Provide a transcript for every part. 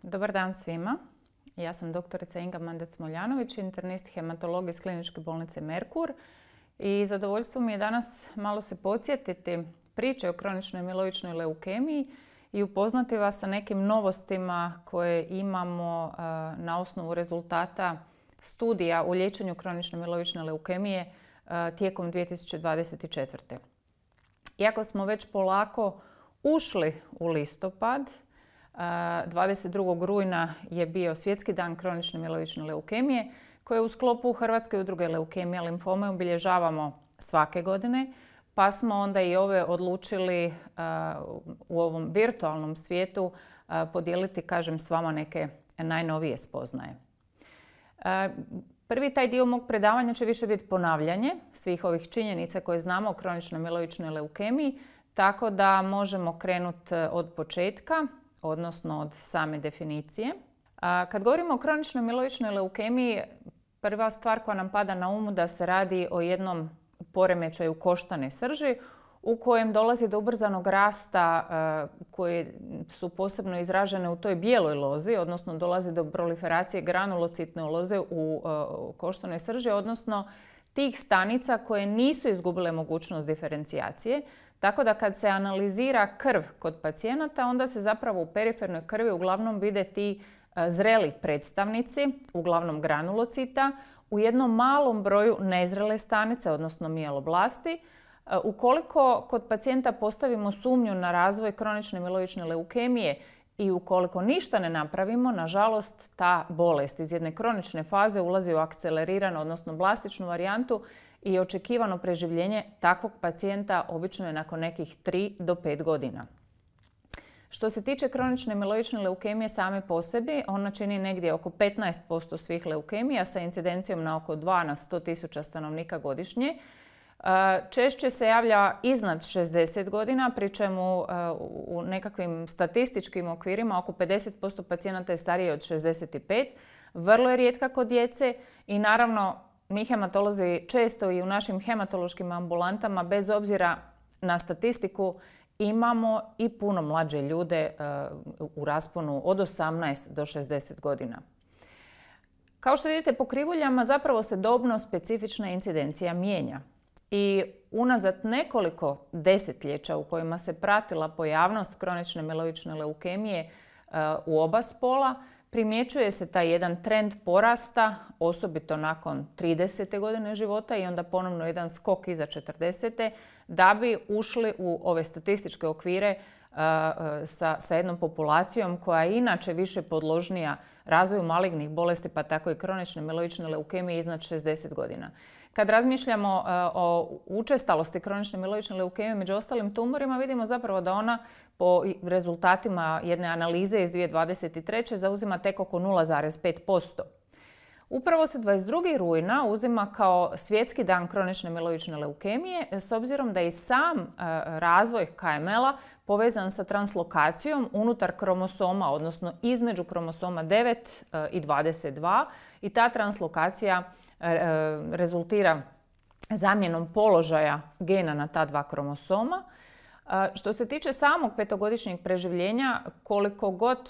Dobar dan svima. Ja sam doktorica Inga Mandac-Smoljanović, internist hematolog iz Kliničke bolnice Merkur. I zadovoljstvo mi je danas malo se podsjetiti priče o kroničnoj miloičnoj leukemiji i upoznati vas sa nekim novostima koje imamo na osnovu rezultata studija u liječenju kronične miloične leukemije tijekom 2024. Iako smo već polako ušli u listopad, 22. rujna je bio Svjetski dan kronične miloične leukemije koje u sklopu Hrvatske udruge leukemija limfome obilježavamo svake godine, pa smo onda i ove odlučili u ovom virtualnom svijetu podijeliti, kažem, s vama neke najnovije spoznaje. Prvi taj dio mog predavanja će više biti ponavljanje svih ovih činjenica koje znamo o kroničnoj miloičnoj leukemiji, tako da možemo krenuti od početka, odnosno od same definicije. Kad govorimo o kroničnoj miloičnoj leukemiji, prva stvar koja nam pada na umu da se radi o jednom poremećaju koštane srži u kojem dolazi do ubrzanog rasta koje su posebno izražene u toj bijeloj lozi, odnosno dolazi do proliferacije granulocitne loze u koštanoj srži, odnosno tih stanica koje nisu izgubile mogućnost diferencijacije. Tako da kad se analizira krv kod pacijenata, onda se zapravo u perifernoj krvi uglavnom vide ti zreli predstavnici, uglavnom granulocita, u jednom malom broju nezrele stanice, odnosno mijeloblasti. Ukoliko kod pacijenta postavimo sumnju na razvoj kronične miloične leukemije i ukoliko ništa ne napravimo, nažalost ta bolest iz jedne kronične faze ulazi u akceleriranu, odnosno blastičnu varijantu i očekivano preživljenje takvog pacijenta obično je nakon nekih 3 do 5 godina. Što se tiče kronične miloične leukemije same po sebi, ona čini negdje oko 15% svih leukemija sa incidencijom na oko 2 na 100.000 stanovnika godišnje. Češće se javlja iznad 60 godina, pri čemu u nekakvim statističkim okvirima oko 50% pacijenata je starije od 65. Vrlo je rijetka kod djece i naravno mi hematolozi često i u našim hematološkim ambulantama, bez obzira na statistiku, imamo i puno mlađe ljude u rasponu od 18 do 60 godina. Kao što vidite po krivuljama, zapravo se dobno specifična incidencija mijenja. I unazad nekoliko desetljeća u kojima se pratila pojavnost kronične miloične leukemije u oba spola, primjećuje se taj jedan trend porasta, osobito nakon 30. godine života i onda ponovno jedan skok iza 40. da bi ušli u ove statističke okvire sa jednom populacijom koja je inače više podložnija razvoju malignih bolesti, pa tako i kronične miloične leukemije iznad 60 godina. Kad razmišljamo o učestalosti kronične miloične leukemije među ostalim tumorima, vidimo zapravo da ona po rezultatima jedne analize iz 2023. zauzima tek oko 0,5%. Upravo se 22. rujna uzima kao Svjetski dan kronične miloične leukemije s obzirom da je i sam razvoj KML-a povezan sa translokacijom unutar kromosoma, odnosno između kromosoma 9 i 22 i ta translokacija rezultira zamjenom položaja gena na ta dva kromosoma. Što se tiče samog petogodišnjeg preživljenja, koliko god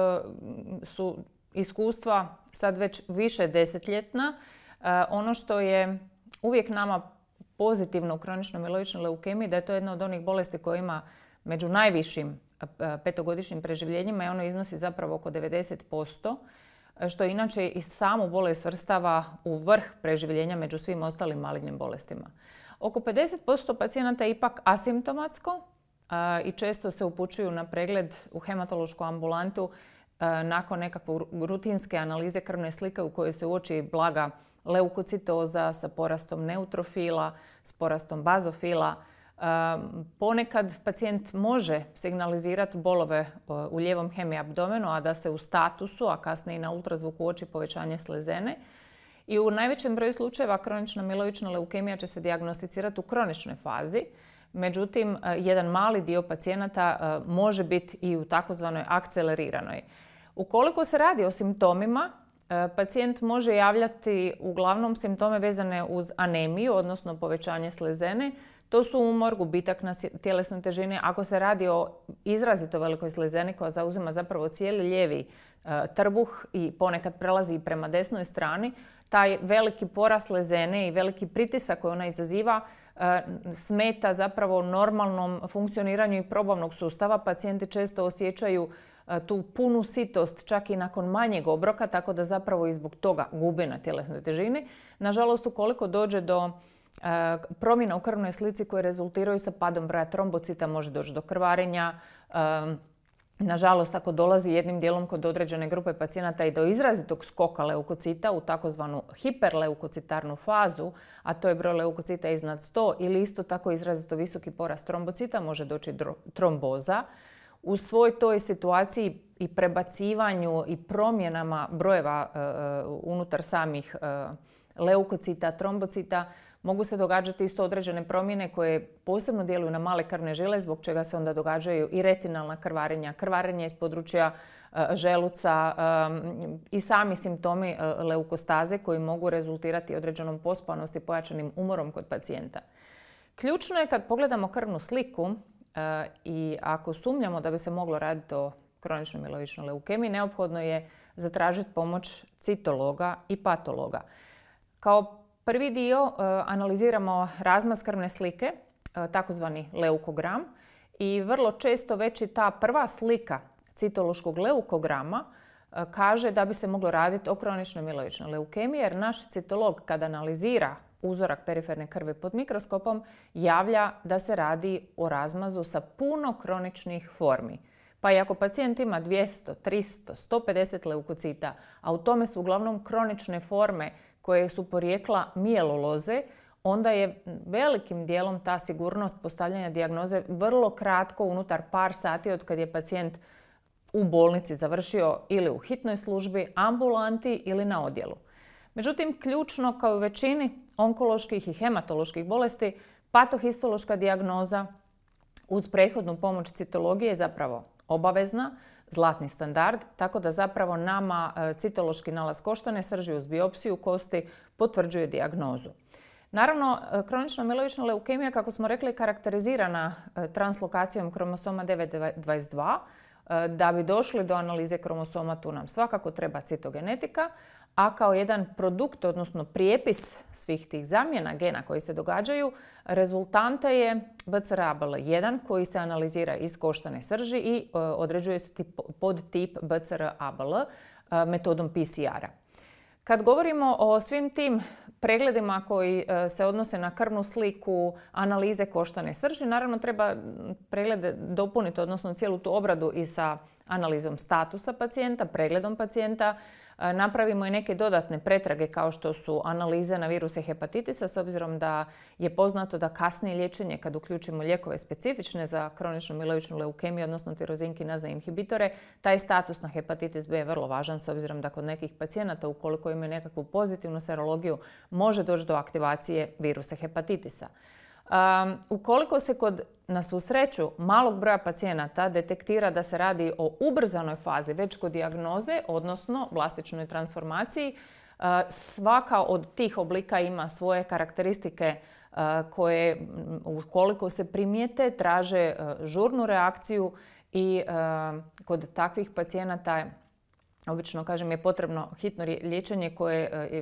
su iskustva sad već više desetljetna, ono što je uvijek nama pozitivno u kroničnoj miloičnoj leukemiji da je to jedna od onih bolesti koja ima među najvišim petogodišnjim preživljenjima i ono iznosi zapravo oko 90%, što inače i samu bolest svrstava u vrh preživljenja među svim ostalim malignim bolestima. Oko 50% pacijenata je ipak asimptomatsko i često se upućuju na pregled u hematološku ambulantu nakon nekakve rutinske analize krvne slike u kojoj se uoči blaga leukocitoza sa porastom neutrofila, s porastom bazofila. Ponekad pacijent može signalizirati bolove u lijevom hemiabdomenu, a da se u statusu, a kasnije i na ultrazvuku uoči povećanje slezene. I u najvećem broju slučajeva kronična miloična leukemija će se dijagnosticirati u kroničnoj fazi. Međutim, jedan mali dio pacijenata može biti i u takozvanoj akceleriranoj. Ukoliko se radi o simptomima, pacijent može javljati uglavnom simptome vezane uz anemiju, odnosno povećanje slezene, To su umor, gubitak na tjelesnoj težini. Ako se radi o izrazito velikoj slezeni koja zauzima zapravo cijeli lijevi trbuh i ponekad prelazi i prema desnoj strani, taj veliki porast slezene i veliki pritisak koji ona izaziva smeta zapravo normalnom funkcioniranju i probavnog sustava. Pacijenti često osjećaju tu punu sitost čak i nakon manjeg obroka, tako da zapravo i zbog toga gube na tjelesnoj težini. Nažalost, ukoliko dođe do promjena u krvnoj slici koje rezultiraju sa padom broja trombocita, može doći do krvarenja. Nažalost, ako dolazi jednim dijelom kod određene grupe pacijenata i do izrazitog skoka leukocita u takozvanu hiperleukocitarnu fazu, a to je broj leukocita iznad 100 ili isto tako izrazito visoki porast trombocita, može doći do tromboza. U svoj toj situaciji i prebacivanju i promjenama brojeva unutar samih leukocita, trombocita, mogu se događati isto određene promjene koje posebno djeluju na male krvne žile, zbog čega se onda događaju i retinalna krvarenja, krvarenje iz područja želuca i sami simptomi leukostaze koji mogu rezultirati određenom pospanosti i pojačanim umorom kod pacijenta. Ključno je kad pogledamo krvnu sliku i ako sumnjamo da bi se moglo raditi o kroničnoj miloičnoj leukemiji, neophodno je zatražiti pomoć citologa i patologa. Kao prvi dio analiziramo razmaz krvne slike, takozvani leukogram, i vrlo često već i ta prva slika citološkog leukograma kaže da bi se moglo raditi o kroničnoj miloičnoj leukemiji, jer naš citolog kada analizira uzorak periferne krvi pod mikroskopom javlja da se radi o razmazu sa puno kroničnih formi. Pa i ako pacijent ima 200, 300, 150 leukocita, a u tome su uglavnom kronične forme koje su porijekla mijeloloze, onda je velikim dijelom ta sigurnost postavljanja dijagnoze vrlo kratko, unutar par sati od kad je pacijent u bolnici završio ili u hitnoj službi, ambulanti ili na odjelu. Međutim, ključno kao u većini onkoloških i hematoloških bolesti, patohistološka dijagnoza uz prethodnu pomoć citologije je zapravo obavezna, zlatni standard, tako da zapravo nama citološki nalaz koštane srži uz biopsiju kosti potvrđuje dijagnozu. Naravno, kronična miloična leukemija, kako smo rekli, karakterizirana translokacijom kromosoma 922. Da bi došli do analize kromosoma, tu nam svakako treba citogenetika, a kao jedan produkt, odnosno prijepis svih tih zamjena gena koji se događaju, rezultante je BCR-ABL1 koji se analizira iz koštane srži i određuje se podtip BCR-ABL metodom PCR-a. Kad govorimo o svim tim pregledima koji se odnose na krvnu sliku, analize koštane srži, naravno treba preglede dopuniti, odnosno cijelu tu obradu i sa analizom statusa pacijenta, pregledom pacijenta. Napravimo i neke dodatne pretrage kao što su analize na viruse hepatitisa, s obzirom da je poznato da kasnije liječenje, kad uključimo lijekove specifične za kroničnu miloičnu leukemiju, odnosno tirozinkinazne inhibitore, taj status na hepatitis B je vrlo važan, s obzirom da kod nekih pacijenata, ukoliko imaju nekakvu pozitivnu serologiju, može doći do aktivacije virusa hepatitisa. Ukoliko se na svu sreću malog broja pacijenata detektira da se radi o ubrzanoj fazi već kod dijagnoze, odnosno vlastičnoj transformaciji, svaka od tih oblika ima svoje karakteristike koje, ukoliko se primijete, traže žurnu reakciju i kod takvih pacijenata obično, kažem, je potrebno hitno liječenje koje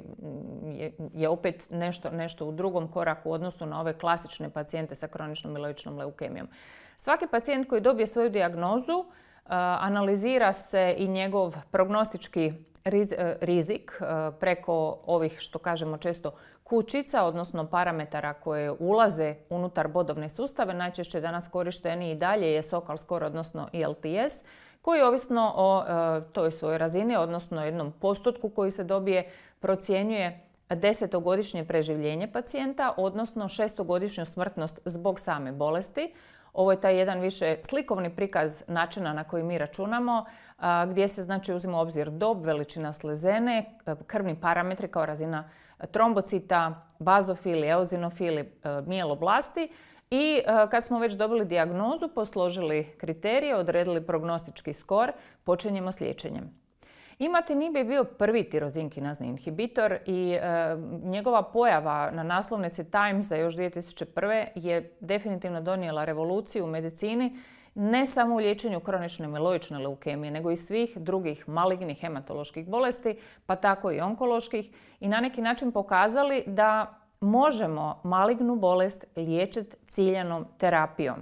je opet nešto u drugom koraku u odnosu na ove klasične pacijente sa kroničnom miloičnom leukemijom. Svaki pacijent koji dobije svoju dijagnozu, analizira se i njegov prognostički rizik preko ovih, što kažemo često, kućica, odnosno parametara koje ulaze unutar bodovne sustave. Najčešće danas korišteni i dalje je SOCAL score, odnosno ILTS, koji ovisno o toj svojoj razini, odnosno jednom postotku koji se dobije, procjenjuje 10-godišnje preživljenje pacijenta, odnosno 6-godišnju smrtnost zbog same bolesti. Ovo je taj jedan više slikovni prikaz načina na koji mi računamo, gdje se znači uzima u obzir dob, veličina slezene, krvni parametri kao razina trombocita, bazofili, eozinofili, mieloblasti. I kad smo već dobili dijagnozu, posložili kriterije, odredili prognostički skor, počinjemo s liječenjem. Imatinib je bio prvi tirozinkinazni inhibitor i njegova pojava na naslovnici Timesa još 2001. je definitivno donijela revoluciju u medicini, ne samo u liječenju kronične miloične leukemije, nego i svih drugih malignih hematoloških bolesti, pa tako i onkoloških, i na neki način pokazali da možemo malignu bolest liječiti ciljanom terapijom.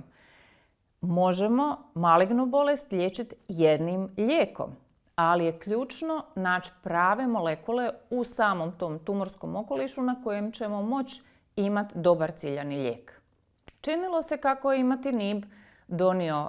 Možemo malignu bolest liječiti jednim lijekom, ali je ključno naći prave molekule u samom tom tumorskom okolišu na kojem ćemo moći imati dobar ciljani lijek. Činilo se kako je imatinib donio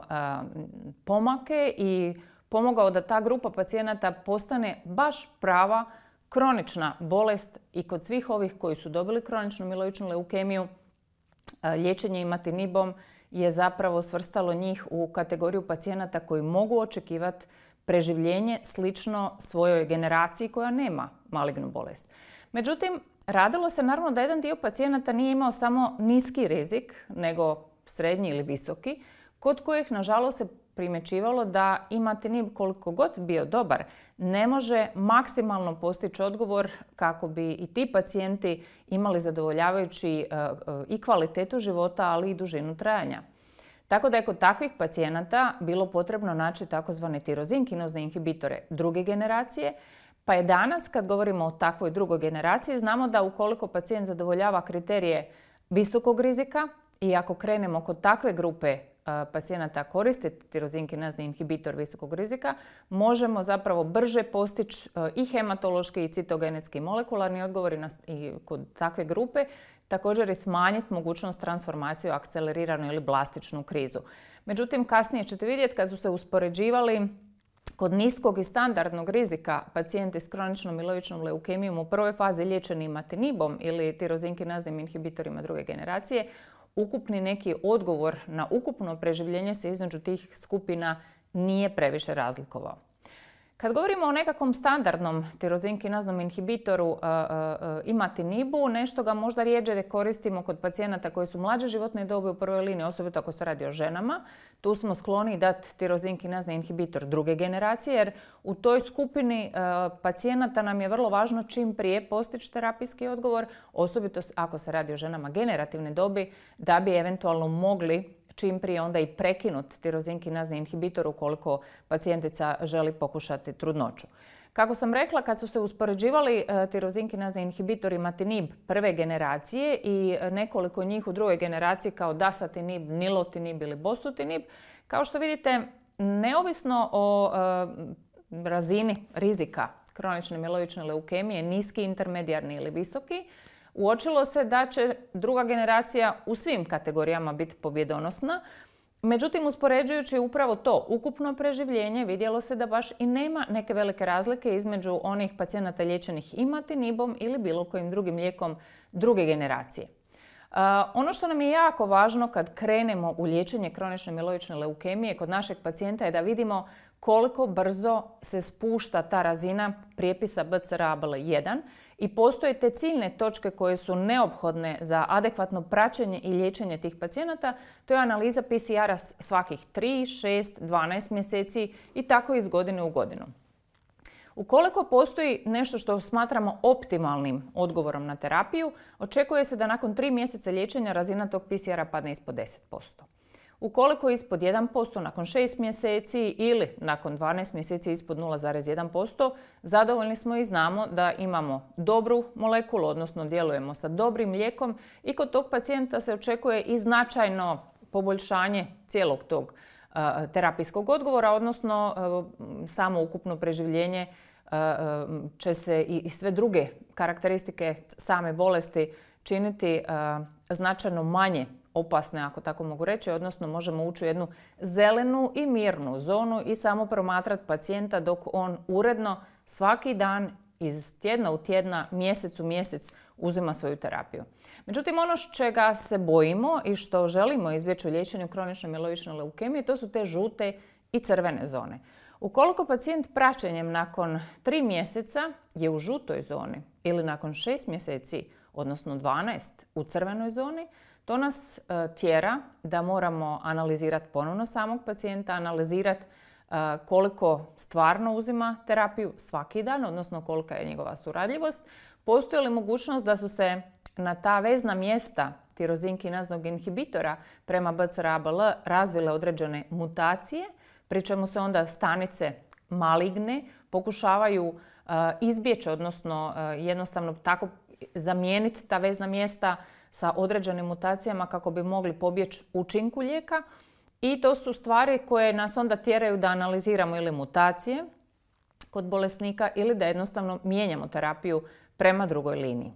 pomake i pomogao da ta grupa pacijenata postane baš prava kronična bolest i kod svih ovih koji su dobili kroničnu miloičnu leukemiju, liječenje imatinibom je zapravo svrstalo njih u kategoriju pacijenata koji mogu očekivati preživljenje slično svojoj generaciji koja nema malignu bolest. Međutim, radilo se naravno da jedan dio pacijenata nije imao samo niski rizik, nego srednji ili visoki, kod kojih nažalost se primjećivalo da imatinib, koliko god bio dobar, ne može maksimalno postići odgovor kako bi i ti pacijenti imali zadovoljavajući i kvalitetu života, ali i dužinu trajanja. Tako da je kod takvih pacijenata bilo potrebno naći takozvane tirozinkinozne inhibitore druge generacije, pa je danas, kad govorimo o takvoj drugoj generaciji, znamo da ukoliko pacijent zadovoljava kriterije visokog rizika i ako krenemo kod takve grupe pacijenata koristiti tirozinkinazni inhibitor visokog rizika, možemo zapravo brže postići i hematološki i citogenetski molekularni odgovor i kod takve grupe, također i smanjiti mogućnost transformacije u akceleriranu ili blastičnu krizu. Međutim, kasnije ćete vidjeti kad su se uspoređivali kod niskog i standardnog rizika pacijenti s kroničnom miloičnom leukemijom u prvoj fazi liječeni imatinibom ili tirozinkinaznim inhibitorima druge generacije, ukupni neki odgovor na ukupno preživljenje se između tih skupina nije previše razlikovao. Kad govorimo o nekakvom standardnom tirozinkinaznom inhibitoru imatinibu, nešto ga možda rjeđe koristimo kod pacijenata koji su mlađe životne dobi u prvoj liniji, osobito ako se radi o ženama. Tu smo skloni dati tirozinkinazni inhibitor druge generacije, jer u toj skupini pacijenata nam je vrlo važno čim prije postići terapijski odgovor, osobito ako se radi o ženama generativne dobi, da bi eventualno mogli čim prije onda i prekinuti tirozinkinazni inhibitor ukoliko pacijentica želi pokušati trudnoću. Kako sam rekla, kad su se uspoređivali tirozinkinazni inhibitor imatinib prve generacije i nekoliko njih u drugoj generaciji kao dasatinib, nilotinib ili bosutinib, kao što vidite, neovisno o razini rizika kronične miloične leukemije, niski, intermedijarni ili visoki, uočilo se da će druga generacija u svim kategorijama biti pobjedonosna. Međutim, uspoređujući upravo to ukupno preživljenje, vidjelo se da baš i nema neke velike razlike između onih pacijenata liječenih imatinibom ili bilo kojim drugim lijekom druge generacije. Ono što nam je jako važno kad krenemo u liječenje kronične miloične leukemije kod našeg pacijenta je da vidimo koliko brzo se spušta ta razina prijepisa BCR-ABL1 i postoje te ciljne točke koje su neophodne za adekvatno praćenje i liječenje tih pacijenata. To je analiza PCR-a svakih 3, 6, 12 mjeseci i tako iz godine u godinu. Ukoliko postoji nešto što smatramo optimalnim odgovorom na terapiju, očekuje se da nakon 3 mjeseca liječenja razina tog PCR-a padne ispod 10%. Ukoliko je ispod 1% nakon 6 mjeseci ili nakon 12 mjeseci ispod 0,1%, zadovoljni smo i znamo da imamo dobru molekulu, odnosno djelujemo sa dobrim lijekom i kod tog pacijenta se očekuje i značajno poboljšanje cijelog tog terapijskog odgovora, odnosno samo ukupno preživljenje će se i sve druge karakteristike same bolesti činiti značajno manje opasne, ako tako mogu reći, odnosno možemo ući u jednu zelenu i mirnu zonu i samo promatrati pacijenta dok on uredno svaki dan iz tjedna u tjedna, mjesec u mjesec uzima svoju terapiju. Međutim, ono čega se bojimo i što želimo izbjeći u liječenju kronične miloične leukemije, to su te žute i crvene zone. Ukoliko pacijent praćenjem nakon 3 mjeseca je u žutoj zoni ili nakon 6 mjeseci, odnosno 12 u crvenoj zoni, to nas tjera da moramo analizirati ponovno samog pacijenta, analizirati koliko stvarno uzima terapiju svaki dan, odnosno kolika je njegova suradljivost. Postoji li mogućnost da su se na ta vezna mjesta tirozinkinaznog inhibitora prema BCR-ABL razvile određene mutacije, pri čemu se onda stanice maligne pokušavaju izbjeći, odnosno jednostavno tako zamijeniti ta vezna mjesta sa određenim mutacijama kako bi mogli pobjeći učinku lijeka. I to su stvari koje nas onda tjeraju da analiziramo ili mutacije kod bolesnika ili da jednostavno mijenjamo terapiju prema drugoj liniji.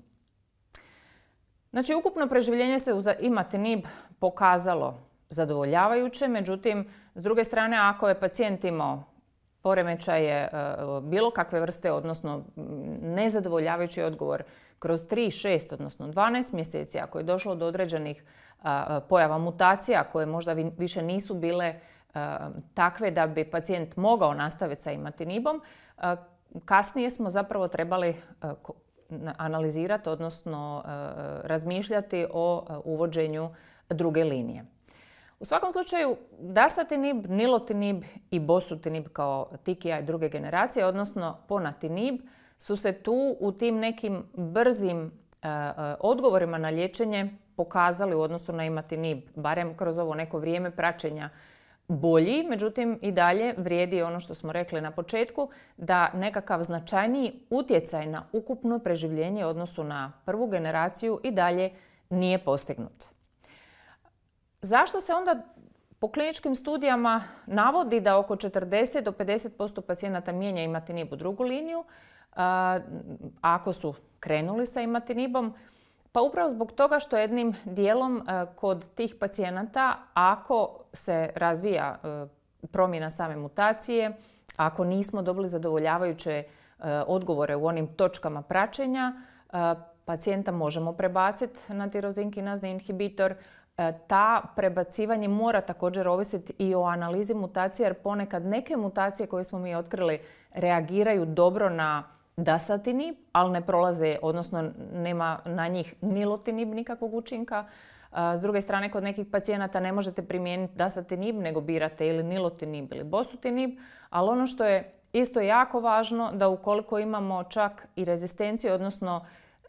Znači, ukupno preživljenje se uz imatinib pokazalo zadovoljavajuće, međutim, s druge strane, ako je pacijent imao poremećaje bilo kakve vrste, odnosno nezadovoljavajući odgovor kroz 3, 6, odnosno 12 mjeseci, ako je došlo do određenih pojava mutacija koje možda više nisu bile takve da bi pacijent mogao nastaviti sa imatinibom, kasnije smo zapravo trebali analizirati, odnosno razmišljati o uvođenju druge linije. U svakom slučaju, dasatinib, nilotinib i bosutinib kao TKI druge generacije, odnosno ponatinib, su se tu u tim nekim brzim odgovorima na liječenje pokazali u odnosu na imatinib, barem kroz ovo neko vrijeme praćenja, bolji. Međutim, i dalje vrijedi ono što smo rekli na početku, da nekakav značajniji utjecaj na ukupno preživljenje u odnosu na prvu generaciju i dalje nije postignut. Zašto se onda po kliničkim studijama navodi da oko 40 do 50% pacijenata mijenja imatinib u drugu liniju ako su krenuli sa imatinibom? Pa upravo zbog toga što jednim dijelom kod tih pacijenata, ako se razvija promjena same mutacije, ako nismo dobili zadovoljavajuće odgovore u onim točkama praćenja, pacijenta možemo prebaciti na tirozinkinazni inhibitor. Ta prebacivanje mora također ovisiti i o analizi mutacije, jer ponekad neke mutacije koje smo mi otkrili reagiraju dobro na dasatinib, ali ne prolaze, odnosno nema na njih nilotinib nikakvog učinka. S druge strane, kod nekih pacijenata ne možete primijeniti dasatinib, nego birate ili nilotinib ili bosutinib, ali ono što je isto jako važno, da ukoliko imamo čak i rezistenciju, odnosno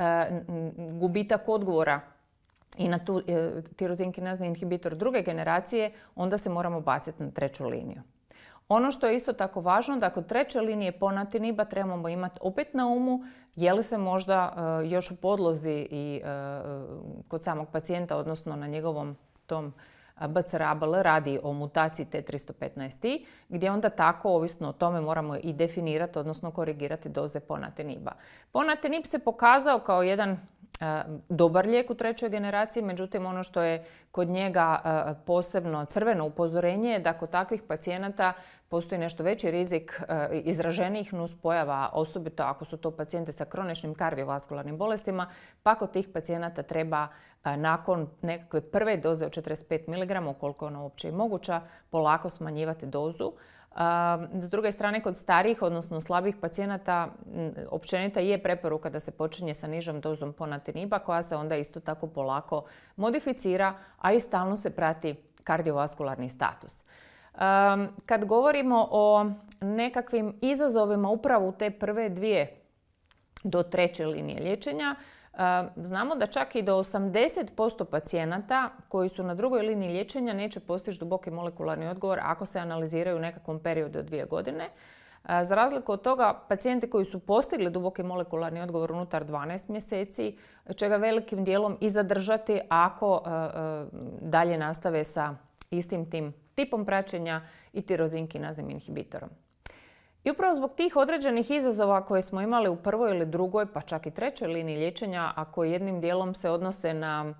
gubitak odgovora i na tirozinkinazni inhibitor druge generacije, onda se moramo baciti na treću liniju. Ono što je isto tako važno, da kod treće linije ponatiniba trebamo imati opet na umu je li se možda još u podlozi i kod samog pacijenta, odnosno na njegovom tom BCR-ABL radi o mutaciji T315I, gdje onda tako, ovisno o tome, moramo i definirati, odnosno korigirati doze ponatiniba. Ponatinib se pokazao kao jedan dobar lijek u trećoj generaciji, međutim ono što je kod njega posebno crveno upozorenje je da kod takvih pacijenata postoji nešto veći rizik izraženijih nuspojava, osobito ako su to pacijenti sa kroničnim kardiovaskularnim bolestima, pa kod tih pacijenata treba nakon nekakve prve doze od 45 mg, ukoliko je ona uopće i moguća, polako smanjivati dozu. S druge strane, kod starijih, odnosno slabih pacijenata, općenita je preporuka da se počinje sa nižom dozom ponatiniba, koja se onda isto tako polako modificira, a i stalno se prati kardiovaskularni status. Kad govorimo o nekakvim izazovima upravo u te prve 2 do 3. linije liječenja, znamo da čak i do 80% pacijenata koji su na drugoj liniji liječenja neće postići duboki molekularni odgovor ako se analiziraju u nekakvom periodu od 2 godine. Za razliku od toga, pacijenti koji su postigli duboki molekularni odgovor unutar 12 mjeseci će ga velikim dijelom i zadržati ako dalje nastave sa istim tim tipom praćenja i tirozinkinaznim inhibitorom. I upravo zbog tih određenih izazova koje smo imali u prvoj ili drugoj, pa čak i trećoj liniji liječenja, a koji jednim dijelom se odnose na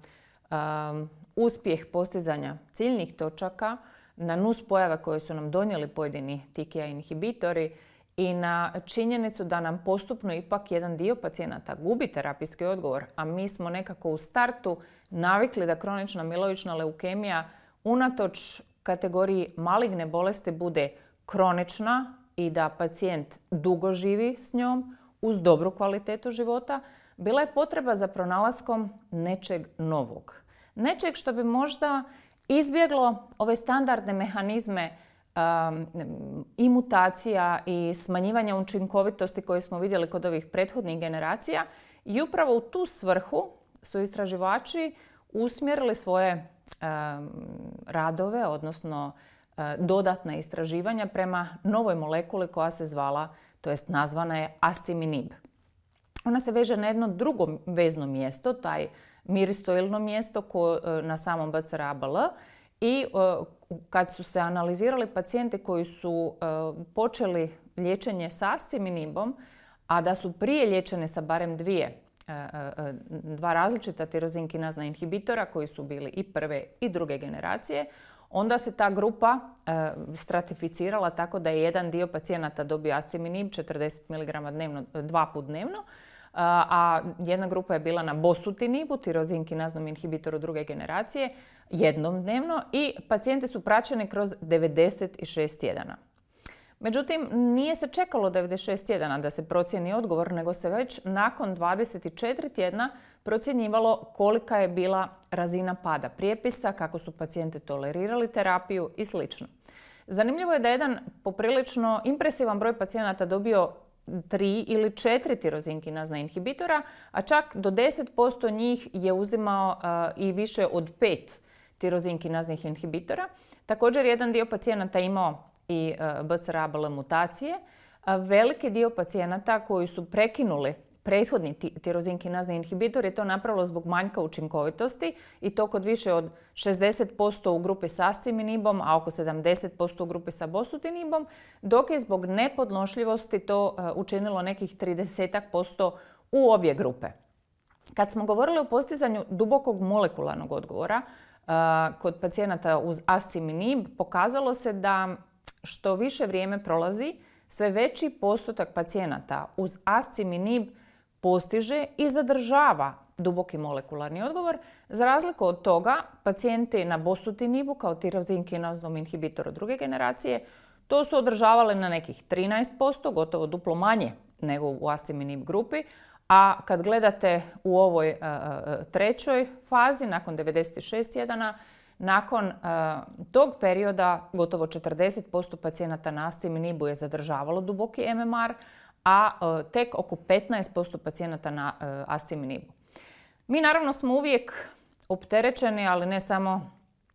uspjeh postizanja ciljnih točaka, na nuspojave koje su nam donijeli pojedini TKI inhibitori i na činjenicu da nam postupno ipak jedan dio pacijenata gubi terapijski odgovor, a mi smo nekako u startu navikli da kronična miloična leukemija unatoč kategoriji maligne bolesti bude kronična i da pacijent dugo živi s njom uz dobru kvalitetu života, bila je potreba za pronalaskom nečeg novog. Nečeg što bi možda izbjeglo ove standardne mehanizme i mutacija i smanjivanja učinkovitosti koje smo vidjeli kod ovih prethodnih generacija. I upravo u tu svrhu su istraživači usmjerili svoje radove, odnosno dodatna istraživanja prema novoj molekuli koja se zvala, to jest nazvana je asciminib. Ona se veže na jedno drugo vezno mjesto, taj miristoilno mjesto na samom BCR-ABL, i kad su se analizirali pacijenti koji su počeli liječenje sa asciminibom, a da su prije liječene sa barem dva različita tirozinkinazna inhibitora koji su bili i prve i druge generacije, onda se ta grupa stratificirala tako da je jedan dio pacijenata dobio asciminib 40 mg dnevno, 2 puta dnevno, a jedna grupa je bila na bosutinibu, tirozinkinaznom inhibitoru druge generacije, jednom dnevno, i pacijenti su praćeni kroz 96 tjedana. Međutim, nije se čekalo 96 tjedana da se procijeni odgovor, nego se već nakon 24 tjedna procjenjivalo kolika je bila razina pada prijepisa, kako su pacijenti tolerirali terapiju i sl. Zanimljivo je da je jedan poprilično impresivan broj pacijenata dobio 3 ili 4 tirozinkinazna inhibitora, a čak do 10% njih je uzimao i više od 5 tirozinkinaznih inhibitora. Također, jedan dio pacijenata imao i BCR-ABL mutacije. Veliki dio pacijenata koji su prekinuli prethodni tirozinkinazni inhibitor je to napravilo zbog manjka učinkovitosti, i to kod više od 60% u grupi sa asciminibom, a oko 70% u grupi sa bosutinibom, dok je zbog nepodnošljivosti to učinilo nekih 30% u obje grupe. Kad smo govorili o postizanju dubokog molekularnog odgovora kod pacijenata uz asciminib, pokazalo se da što više vrijeme prolazi, sve veći postotak pacijenata uz asciminib postiže i zadržava duboki molekularni odgovor. Za razliku od toga, pacijenti na bosutinibu kao tirozinkinaznom inhibitoru druge generacije to su održavali na nekih 13%, gotovo duplo manje nego u asciminib grupi, a kad gledate u ovoj trećoj fazi, nakon 96 tjedana, nakon tog perioda gotovo 40% pacijenata na asciminibu je zadržavalo duboki MMR, a tek oko 15% pacijenata na asciminibu. Mi naravno smo uvijek opterećeni, ali ne samo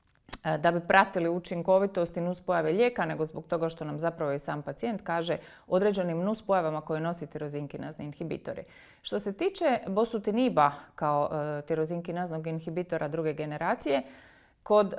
da bi pratili učinkovitost i nuspojave lijeka, nego zbog toga što nam zapravo i sam pacijent kaže određenim nuspojavama koje nosi tirozinkinazni inhibitori. Što se tiče bosutiniba kao tirozinkinaznog inhibitora druge generacije, kod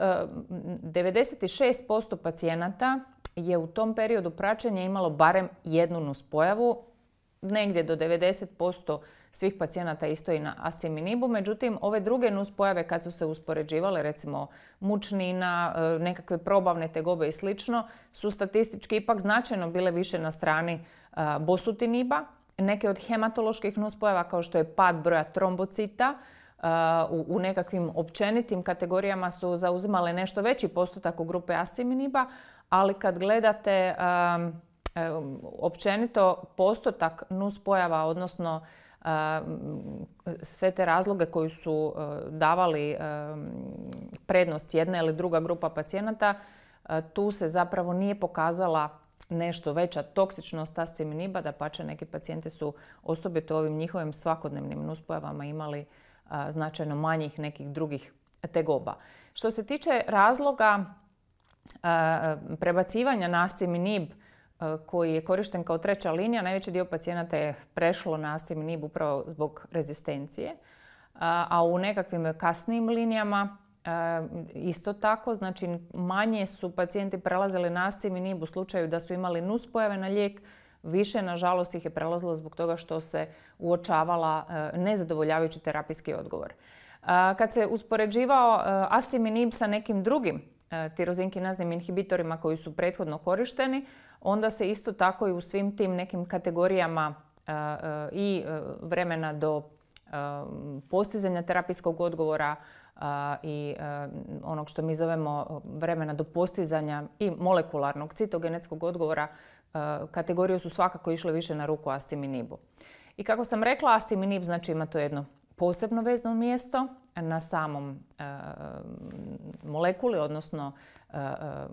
96% pacijenata je u tom periodu praćenja imalo barem jednu nuspojavu, negdje do 90% svih pacijenata isto i na asciminibu. Međutim, ove druge nuspojave kad su se uspoređivale, recimo mučnina, nekakve probavne tegobe i sl., su statistički ipak značajno bile više na strani bosutiniba. Neke od hematoloških nuspojava, kao što je pad broja trombocita, u nekakvim općenitim kategorijama su zauzimale nešto veći postotak u grupe asciminiba, ali kad gledate općenito postotak nuspojava, odnosno sve te razloge koji su davali prednost jedna ili druga grupa pacijenata, tu se zapravo nije pokazala nešto veća toksičnost asciminiba, dapače neki pacijenti su osobito ovim njihovim svakodnevnim nuspojavama imali značajno manjih nekih drugih tegoba. Što se tiče razloga prebacivanja na asciminib koji je korišten kao treća linija, najveći dio pacijenata je prešlo na asciminib upravo zbog rezistencije, a u nekakvim kasnijim linijama isto tako, znači manje su pacijenti prelazili na asciminib u slučaju da su imali nuspojave na lijek, više nažalost ih je prelazilo zbog toga što se uočavala nezadovoljavajući terapijski odgovor. Kad se uspoređivao asciminib sa nekim drugim tirozinkinaznim inhibitorima koji su prethodno korišteni, onda se isto tako i u svim tim nekim kategorijama i vremena do postizanja terapijskog odgovora i onog što mi zovemo vremena do postizanja i molekularnog citogenetskog odgovora, kategorije su svakako išle više na ruku asciminibu. I kako sam rekla, asciminib znači ima to jedno posebno vezno mjesto na samom molekuli, odnosno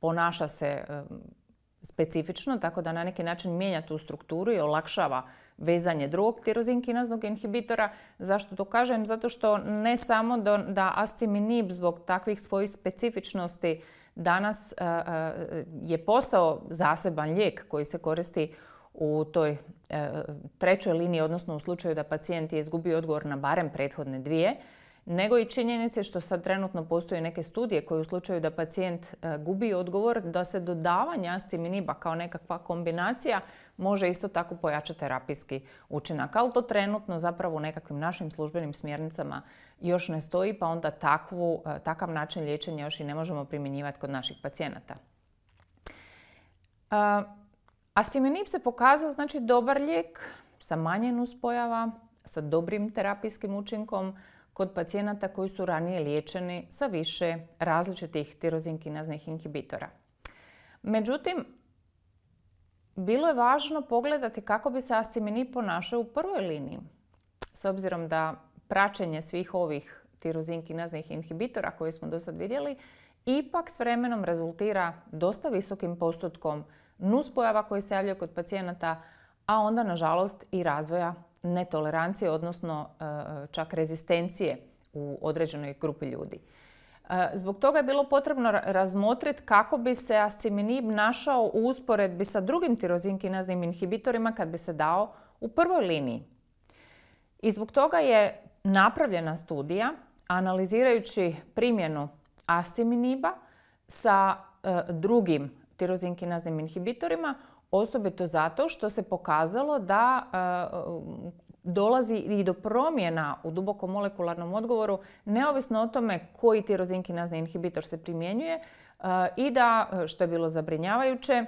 ponaša se specifično, tako da na neki način mijenja tu strukturu i olakšava vezanje drugog tirozinkinaznog inhibitora. Zašto to kažem? Zato što ne samo da asciminib zbog takvih svojih specifičnosti danas je postao zaseban lijek koji se koristi u toj trećoj liniji, odnosno u slučaju da pacijent je izgubio odgovor na barem prethodne dvije, nego i činjenice što sad trenutno postoje neke studije koje u slučaju da pacijent gubi odgovor, da se dodavanje asciminiba kao nekakva kombinacija može isto tako pojačati terapijski učinak. Ali to trenutno zapravo u nekakvim našim službenim smjernicama još ne stoji, pa onda takav način liječenja još i ne možemo primjenjivati kod naših pacijenata. Asciminib se pokazao znači dobar lijek sa manje nuspojava, sa dobrim terapijskim učinkom kod pacijenata koji su ranije liječeni sa više različitih tirozinkinaznih inhibitora. Međutim, bilo je važno pogledati kako bi se asciminib ponašao u prvoj liniji. S obzirom da praćenje svih ovih tirozinkinaznih inhibitora koje smo do sad vidjeli ipak s vremenom rezultira dosta visokim postotkom nuspojava koji se javljaju kod pacijenata, a onda nažalost i razvoja netolerancije, odnosno čak rezistencije u određenoj grupi ljudi. Zbog toga je bilo potrebno razmotriti kako bi se asciminib našao u usporedbi sa drugim tirozinkinaznim inhibitorima kad bi se dao u prvoj liniji. I zbog toga je napravljena studija analizirajući primjenu asciminiba sa drugim tirozinkinaznim inhibitorima, osobito zato što se pokazalo da dolazi i do promjena u dubokom molekularnom odgovoru neovisno o tome koji tirozinkinazni inhibitor se primjenjuje i da, što je bilo zabrinjavajuće,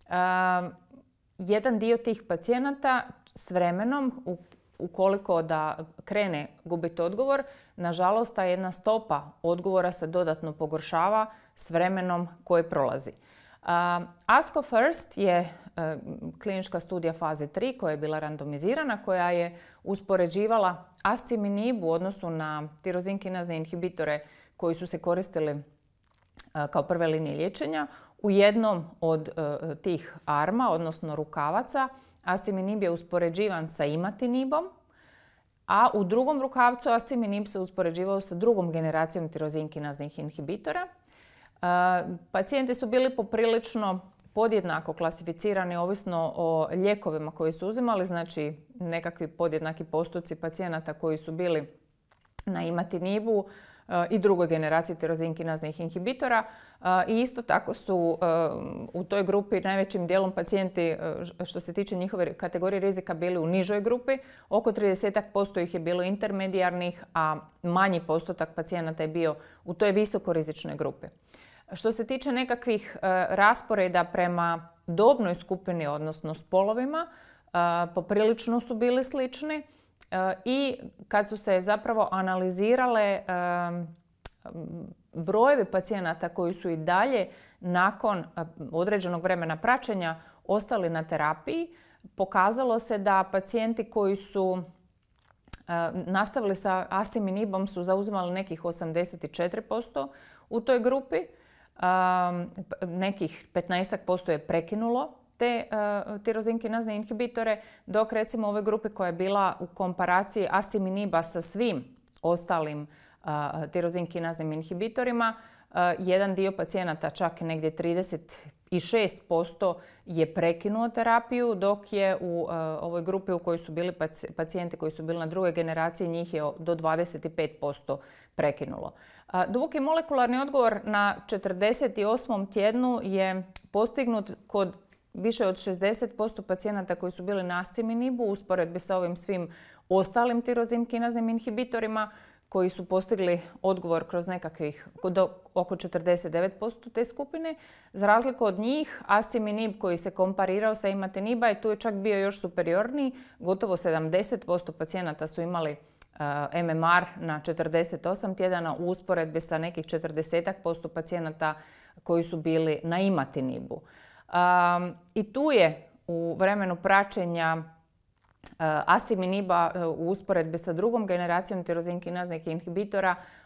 jedan dio tih pacijenata s vremenom, ukoliko da krene gubiti odgovor, nažalost ta jedna stopa odgovora se dodatno pogoršava s vremenom koje prolazi. ASCO-FIRST je klinička studija faze 3 koja je bila randomizirana, koja je uspoređivala asciminib u odnosu na tirozinkinazne inhibitore koji su se koristili kao prve linije liječenja. U jednom od tih arma, odnosno rukavaca, asciminib je uspoređivan sa imatinibom, a u drugom rukavcu asciminib se uspoređivao sa drugom generacijom tirozinkinaznih inhibitora. Pacijenti su bili poprilično podjednako klasificirani ovisno o lijekovima koji su uzimali, znači nekakvi podjednaki postoci pacijenata koji su bili na imatinibu i drugoj generaciji tirozinkinaznih inhibitora. I isto tako su u toj grupi najvećim dijelom pacijenti što se tiče njihove kategorije rizika bili u nižoj grupi. Oko 30% ih je bilo intermedijarnih, a manji postotak pacijenata je bio u toj visokorizičnoj grupi. Što se tiče nekakvih rasporeda prema dobnoj skupini, odnosno spolovima, poprilično su bili slični i kad su se zapravo analizirale brojevi pacijenata koji su i dalje nakon određenog vremena praćenja ostali na terapiji, pokazalo se da pacijenti koji su nastavili sa asciminibom su zauzimali nekih 84% u toj grupi. Nekih 15% je prekinulo te tirozinkinazne inhibitore, dok recimo u ovoj grupi koja je bila u komparaciji asciminiba sa svim ostalim tirozinkinaznim inhibitorima, jedan dio pacijenata, čak negdje 36%, je prekinuo terapiju, dok je u ovoj grupi u kojoj su bili pacijenti koji su bili na drugoj generaciji, njih je do 25% prekinulo. Duboki molekularni odgovor na 48. tjednu je postignut kod više od 60% pacijenata koji su bili na asciminibu u usporedbi sa ovim svim ostalim tirozinkinaznim inhibitorima koji su postigli odgovor kroz nekakvih oko 49% te skupine. Za razliku od njih, asciminib koji se komparirao sa imatiniba i tu je čak bio još superiorniji, gotovo 70% pacijenata su imali MMR na 48 tjedana u usporedbi sa nekih 40% pacijenata koji su bili na imatinibu. I tu je u vremenu praćenja asciminiba u usporedbi sa drugom generacijom tirozinkinaznih inhibitora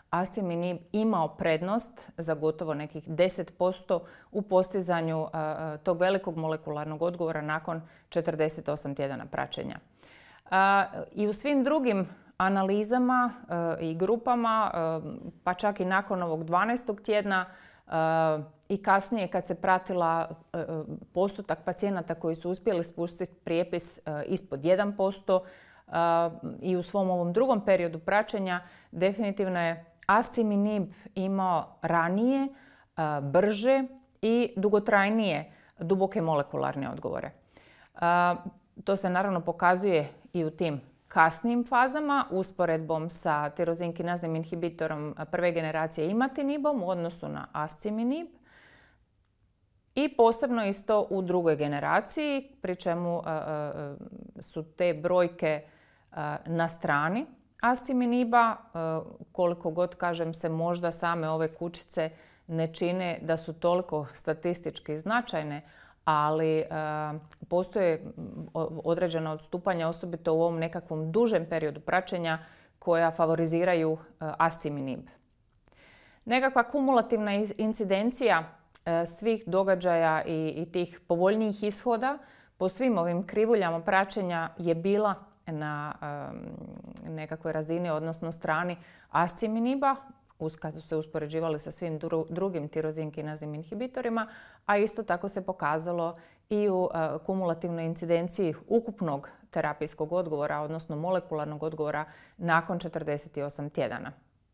asciminib imao prednost za gotovo nekih 10% u postizanju tog velikog molekularnog odgovora nakon 48 tjedana praćenja. I u svim drugim analizama i grupama, pa čak i nakon ovog 12. tjedna i kasnije kad se pratila postotak pacijenata koji su uspjeli spustiti prijepis ispod 1%, i u svom ovom drugom periodu praćenja definitivno je asciminib imao ranije, brže i dugotrajnije duboke molekularne odgovore. To se naravno pokazuje i u tim kasnijim fazama usporedbom sa tirozinkinaznim inhibitorom prve generacije imatinibom u odnosu na asciminib i posebno isto u drugoj generaciji, pri čemu su te brojke na strani asciminiba. Koliko god kažem se možda same ove kućice ne čine da su toliko statistički značajne, ali postoje određena odstupanja, osobito u ovom nekakvom dužem periodu praćenja, koja favoriziraju asciminib. Nekakva kumulativna incidencija svih događaja i tih povoljnijih ishoda po svim ovim krivuljama praćenja je bila na nekakvoj razini, odnosno strani asciminiba, kad su se uspoređivali sa svim drugim tirozinkinaznim inhibitorima, a isto tako se pokazalo i u kumulativnoj incidenciji ukupnog terapijskog odgovora, odnosno molekularnog odgovora nakon 48 tjedana.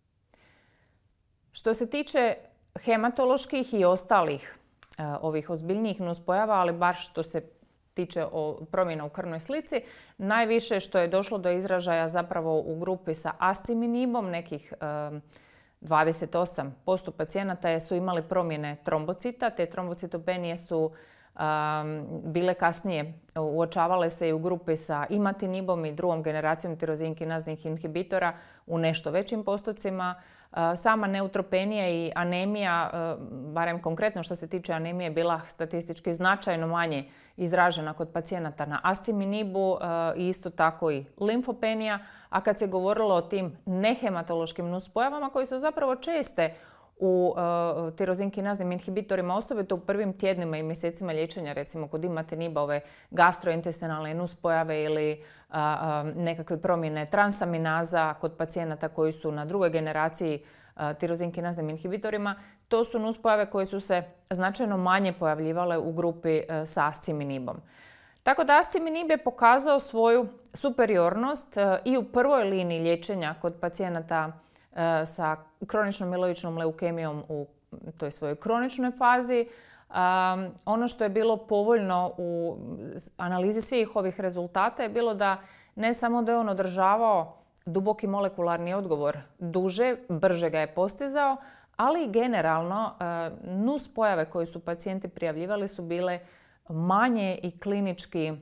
Što se tiče hematoloških i ostalih ovih ozbiljnijih nuspojava, ali baš što se tiče promjena u krvnoj slici, najviše što je došlo do izražaja zapravo u grupi sa asciminibom, nekih 28% pacijenata su imali promjene trombocita. Te trombocitopenije su bile kasnije, uočavale se i u grupi sa imatinibom i drugom generacijom tirozinkinaznih inhibitora u nešto većim postocima. Sama neutropenija i anemija, barem konkretno što se tiče anemije, bila statistički značajno manje izražena kod pacijenata na asciminibu i isto tako i limfopenija. A kad se govorilo o tim nehematološkim nuspojavama koji su zapravo česte u tirozinkinaznim inhibitorima, osobito u prvim tjednima i mjesecima liječenja, recimo kod imatiniba ove gastrointestinalne nuspojave ili nekakve promjene transaminaza kod pacijenata koji su na drugoj generaciji tirozinkinaznim inhibitorima, to su nuspojave koje su se značajno manje pojavljivale u grupi sa asciminibom. Tako da asciminib je pokazao svoju superiornost i u prvoj liniji liječenja kod pacijenata sa kroničnom miloičnom leukemijom u toj svojoj kroničnoj fazi. Ono što je bilo povoljno u analizi svih ovih rezultata je bilo da ne samo da je on održavao duboki molekularni odgovor duže, brže ga je postizao, ali generalno nuspojave koje su pacijenti prijavljivali su bile manje i klinički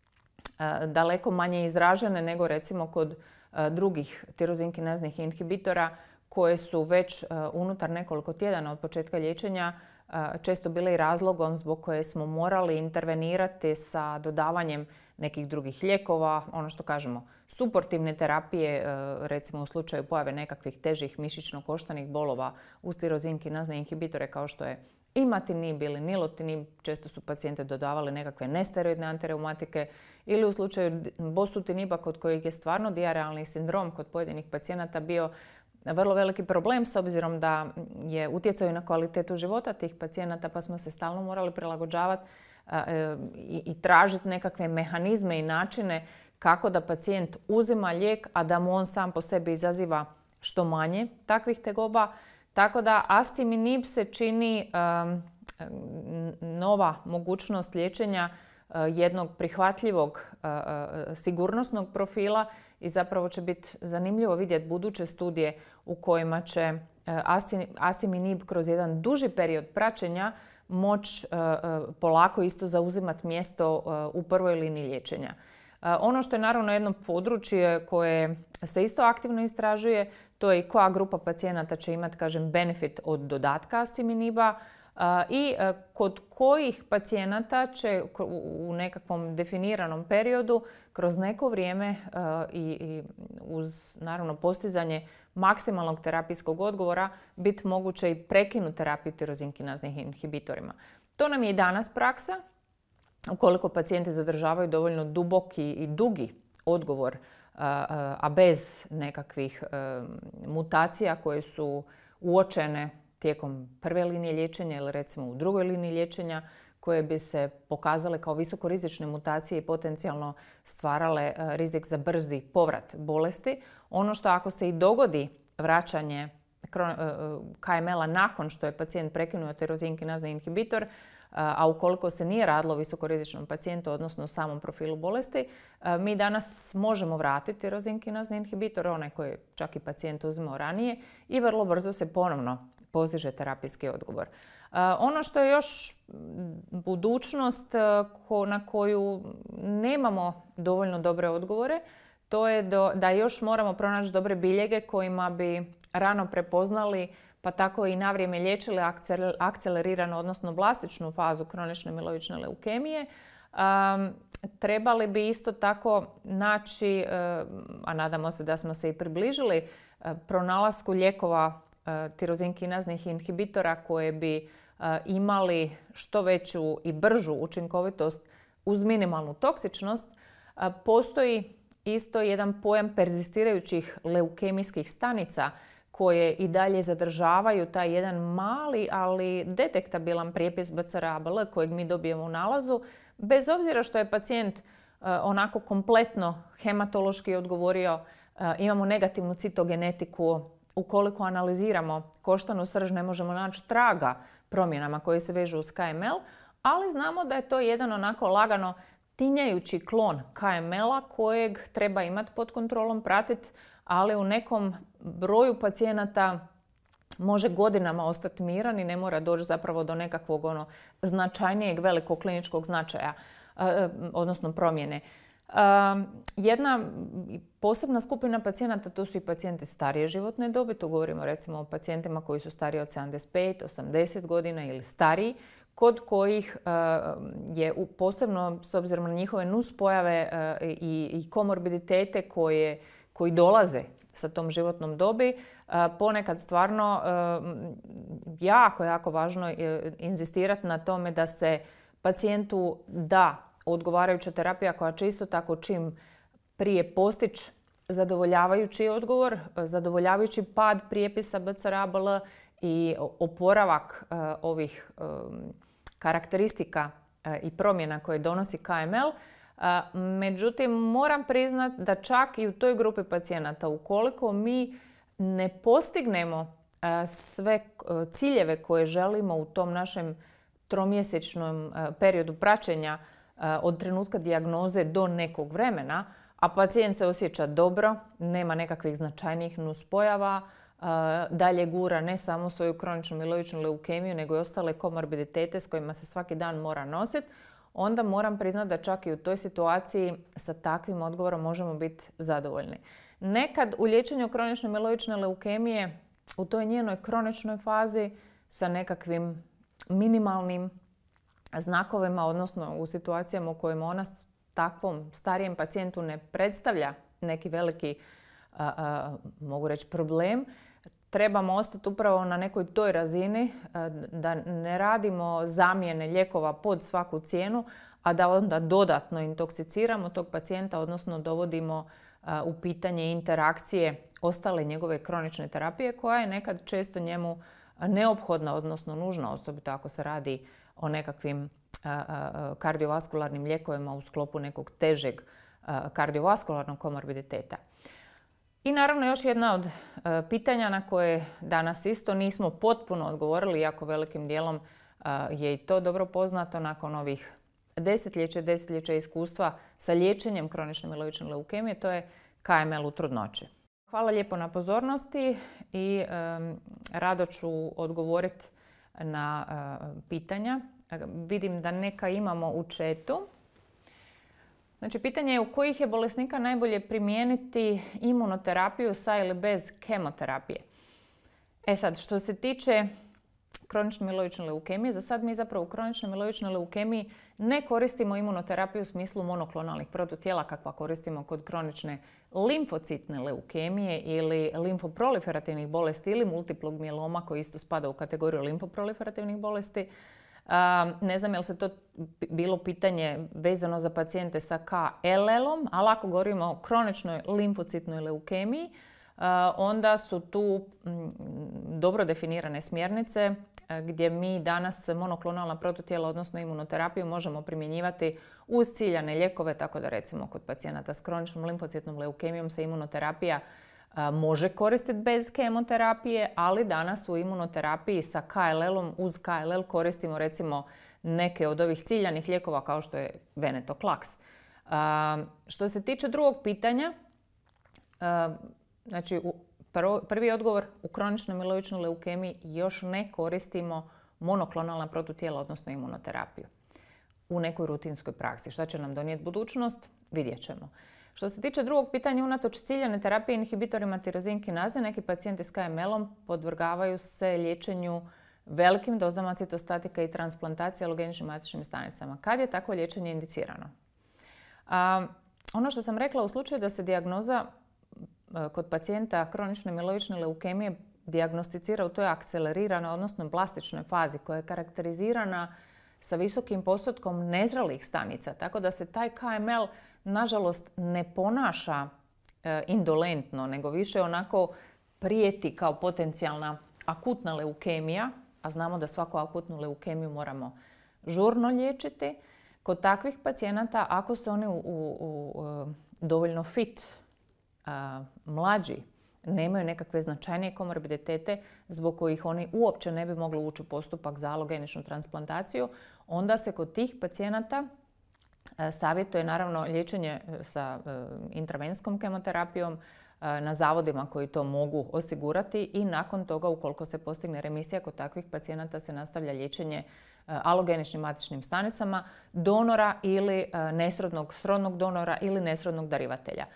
daleko manje izražene nego recimo kod drugih tirozinkinaznih inhibitora koje su već unutar nekoliko tjedana od početka liječenja često bile i razlogom zbog koje smo morali intervenirati sa dodavanjem nekih drugih lijekova, ono što kažemo suportivne terapije, recimo u slučaju pojave nekakvih težih mišićno-koštanih bolova uz tirozinkinazne inhibitore kao što je imatinib ili nilotinib. Često su pacijente dodavali nekakve nesteroidne antireumatike ili u slučaju bosutiniba kod kojeg je stvarno dijarealni sindrom kod pojedinih pacijenata bio vrlo veliki problem s obzirom da je utjecao i na kvalitetu života tih pacijenata, pa smo se stalno morali prilagođavati i tražiti nekakve mehanizme i načine kako da pacijent uzima lijek, a da mu on sam po sebi izaziva što manje takvih tegoba. Tako da asciminib se čini nova mogućnost liječenja jednog prihvatljivog sigurnosnog profila i zapravo će biti zanimljivo vidjeti buduće studije u kojima će asciminib kroz jedan duži period praćenja moći polako isto zauzimati mjesto u prvoj liniji liječenja. Ono što je naravno jedno područje koje se isto aktivno istražuje, to je i koja grupa pacijenata će imati, kažem, benefit od dodatka asciminiba. i kod kojih pacijenata će u nekakvom definiranom periodu kroz neko vrijeme i uz naravno postizanje maksimalnog terapijskog odgovora biti moguće i prekinuti terapiju tirozinkinaznih inhibitorima. To nam je i danas praksa. Ukoliko pacijenti zadržavaju dovoljno duboki i dugi odgovor, a bez nekakvih mutacija koje su uočene tijekom prve linije liječenja ili recimo u drugoj liniji liječenja, koje bi se pokazale kao visokorizične mutacije i potencijalno stvarale rizik za brzi povrat bolesti. Ono što ako se i dogodi vraćanje KML-a nakon što je pacijent prekinuo tirozinkinazni inhibitor, a ukoliko se nije radilo o visokorizičnom pacijentu, odnosno samom profilu bolesti, mi danas možemo vratiti tirozinkinazni inhibitor, onaj koji čak i pacijent uzimao ranije, i vrlo brzo se ponovno postiže terapijski odgovor. Ono što je još budućnost na koju nemamo dovoljno dobre odgovore, to je da još moramo pronaći dobre biljege kojima bi rano prepoznali, pa tako i na vrijeme liječili akceleriranu, odnosno blastičnu fazu kronične miloične leukemije. Trebali bi isto tako naći, a nadamo se da smo se i približili, pronalasku lijekova tirozinkinaznih inhibitora koje bi imali što veću i bržu učinkovitost uz minimalnu toksičnost. Postoji isto jedan pojam perzistirajućih leukemijskih stanica koje i dalje zadržavaju taj jedan mali, ali detektabilan prijepis BCR-ABL kojeg mi dobijemo u nalazu, bez obzira što je pacijent onako kompletno hematološki odgovorio, imamo negativnu citogenetiku. Ukoliko analiziramo koštanu srž ne možemo naći traga promjenama koje se vežu uz KML, ali znamo da je to jedan onako lagano tinjajući klon KML-a kojeg treba imati pod kontrolom, pratiti, ali u nekom broju pacijenata može godinama ostati miran i ne mora doći zapravo do nekakvog značajnijeg velikog kliničkog značaja, odnosno promjene. Jedna posebna skupina pacijenata, to su i pacijenti starije životne dobi, tu govorimo recimo o pacijentima koji su stariji od 75, 80 godina ili stariji, kod kojih je posebno s obzirom na njihove nuspojave i komorbiditete koji dolaze sa tom životnom dobi, ponekad stvarno jako važno inzistirati na tome da se pacijentu da odgovarajuća terapija koja će isto tako čim prije postići zadovoljavajući odgovor, zadovoljavajući pad prijepisa BCR-ABL i oporavak ovih karakteristika i promjena koje donosi KML. Međutim, moram priznati da čak i u toj grupi pacijenata, ukoliko mi ne postignemo sve ciljeve koje želimo u tom našem tromjesečnom periodu praćenja od trenutka dijagnoze do nekog vremena, a pacijent se osjeća dobro, nema nekakvih značajnijih nuspojava, dalje gura ne samo svoju kroničnu miloičnu leukemiju, nego i ostale komorbiditete s kojima se svaki dan mora nositi, onda moram priznati da čak i u toj situaciji sa takvim odgovorom možemo biti zadovoljni. Nekad u liječenju kronične miloične leukemije u toj njenoj kroničnoj fazi sa nekakvim minimalnim znakovima, odnosno u situacijama u kojima ona takvom starijem pacijentu ne predstavlja neki veliki, mogu reći, problem, trebamo ostati upravo na nekoj toj razini, da ne radimo zamjene lijekova pod svaku cijenu, a da onda dodatno intoksiciramo tog pacijenta, odnosno dovodimo u pitanje interakcije ostale njegove kronične terapije koja je nekad često njemu neophodna, odnosno nužna, osobito ako se radi o nekakvim kardiovaskularnim lijekovima u sklopu nekog težeg kardiovaskularnog komorbiditeta. I naravno još jedna od pitanja na koje danas isto nismo potpuno odgovorili, iako velikim dijelom je i to dobro poznato nakon ovih desetljeća iskustva sa liječenjem kronične miloične leukemije, to je KML u trudnoći. Hvala lijepo na pozornosti i rado ću odgovoriti na pitanja. Vidim da neka imamo u chatu. Znači, pitanje je u kojih je bolesnika najbolje primijeniti imunoterapiju sa ili bez kemoterapije. Sad, što se tiče kronične miloične leukemije. Za sad mi zapravo u kroničnoj miloičnoj leukemiji ne koristimo imunoterapiju u smislu monoklonalnih protutijela kakva koristimo kod kronične limfocitne leukemije ili limfoproliferativnih bolesti ili multiplog mieloma koji isto spada u kategoriju limfoproliferativnih bolesti. Ne znam je li se to bilo pitanje vezano za pacijente sa KLL-om, ali ako govorimo o kroničnoj limfocitnoj leukemiji, onda su tu dobro definirane smjernice gdje mi danas monoklonalna protutijela, odnosno imunoterapiju, možemo primjenjivati uz ciljane lijekove, tako da recimo kod pacijenata s kroničnom limfocitnom leukemijom se imunoterapija može koristiti bez kemoterapije, ali danas u imunoterapiji sa KLL-om uz KLL koristimo recimo neke od ovih ciljanih lijekova kao što je venetoclax. Što se tiče drugog pitanja, znači prvi odgovor, u kroničnoj miloičnoj leukemiji još ne koristimo monoklonalna protutijela, odnosno imunoterapiju u nekoj rutinskoj praksi. Šta će nam donijeti budućnost? Vidjet ćemo. Što se tiče drugog pitanja, unatoč ciljane terapije inhibitorima tirosin kinaze, neki pacijenti s KML-om podvrgavaju se liječenju velikim dozama citostatika i transplantacije alogeničnim matičnim stanicama. Kad je takvo liječenje indicirano? Ono što sam rekla, u slučaju da se dijagnoza kod pacijenta kronične miloične leukemije dijagnosticira u toj akceleriranoj, odnosno blastičnoj fazi koja je karakterizirana sa visokim postotkom nezrelih stanica, tako da se taj KML nažalost ne ponaša indolentno, nego više onako prijeti kao potencijalna akutna leukemija, a znamo da svaku akutnu leukemiju moramo žurno liječiti. Kod takvih pacijenata, ako su oni dovoljno fit, mlađi, nemaju nekakve značajnije komorbiditete zbog kojih oni uopće ne bi mogli ući u postupak za alogeničnu transplantaciju, onda se kod tih pacijenata savjetuje naravno liječenje sa intravenskom kemoterapijom na zavodima koji to mogu osigurati i nakon toga, ukoliko se postigne remisija, kod takvih pacijenata se nastavlja liječenje alogeničnim matičnim stanicama donora ili srodnog donora ili nesrodnog darivatelja.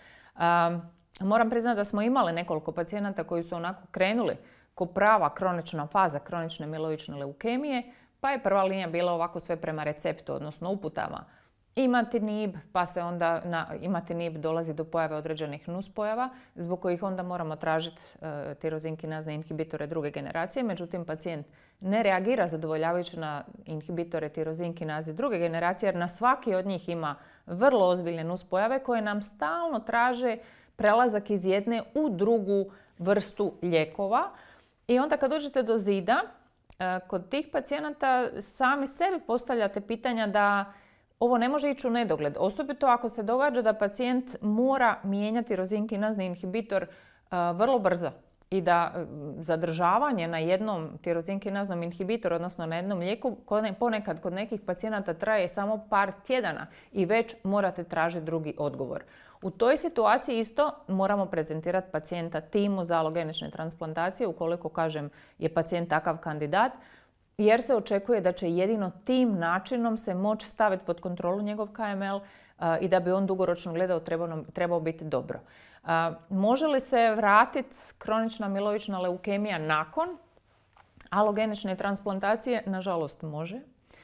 Moram priznati da smo imali nekoliko pacijenata koji su onako krenuli ko prava kronična faza kronične miloične leukemije, pa je prva linija bila ovako sve prema receptu, odnosno uputama. Imatinib, pa se onda na imatinib dolazi do pojave određenih nuspojava, zbog kojih onda moramo tražiti tirozin kinazne inhibitore druge generacije. Međutim, pacijent ne reagira zadovoljavajući na inhibitore tirozin kinaze druge generacije, jer na svaki od njih ima vrlo ozbiljne nuspojave koje nam stalno traže prelazak iz jedne u drugu vrstu lijekova. I onda kad dođete do zida, kod tih pacijenata sami sebi postavljate pitanja da ovo ne može ići u nedogled. Osobito ako se događa da pacijent mora mijenjati tirozin kinazni inhibitor vrlo brzo i da zadržavanje na jednom tirozin kinaznom inhibitoru, odnosno na jednom lijeku, ponekad kod nekih pacijenata traje samo par tjedana i već morate tražiti drugi odgovor. U toj situaciji isto moramo prezentirati pacijenta timu za alogenične transplantacije, ukoliko, kažem, je pacijent takav kandidat, jer se očekuje da će jedino tim načinom se moći staviti pod kontrolu njegov KML i da bi on dugoročno gledao trebao biti dobro. Može li se vratiti kronična miloična leukemija nakon alogenične transplantacije? Nažalost može.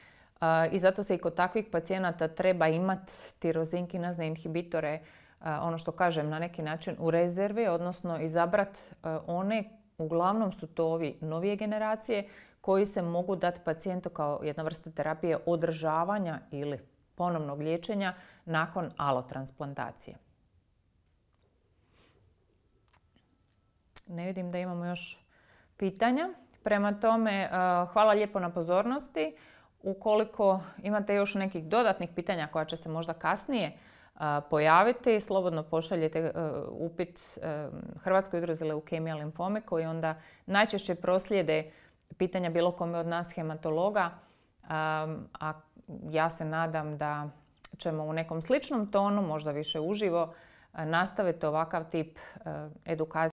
I zato se i kod takvih pacijenata treba imati tirozin kinazne inhibitore, ono što kažem, na neki način u rezervi, odnosno izabrati one, uglavnom su to ovi novije generacije, koji se mogu dati pacijentu kao jedna vrsta terapije održavanja ili ponovnog liječenja nakon alotransplantacije. Ne vidim da imamo još pitanja. Prema tome, hvala lijepo na pozornosti. Ukoliko imate još nekih dodatnih pitanja koja će se možda kasnije pojaviti, slobodno pošaljete upit Hrvatskoj udruzi leukemija limfome, koji onda najčešće proslijede pitanja bilo kome od nas hematologa, a ja se nadam da ćemo u nekom sličnom tonu, možda više uživo, nastaviti ovakav tip edukacije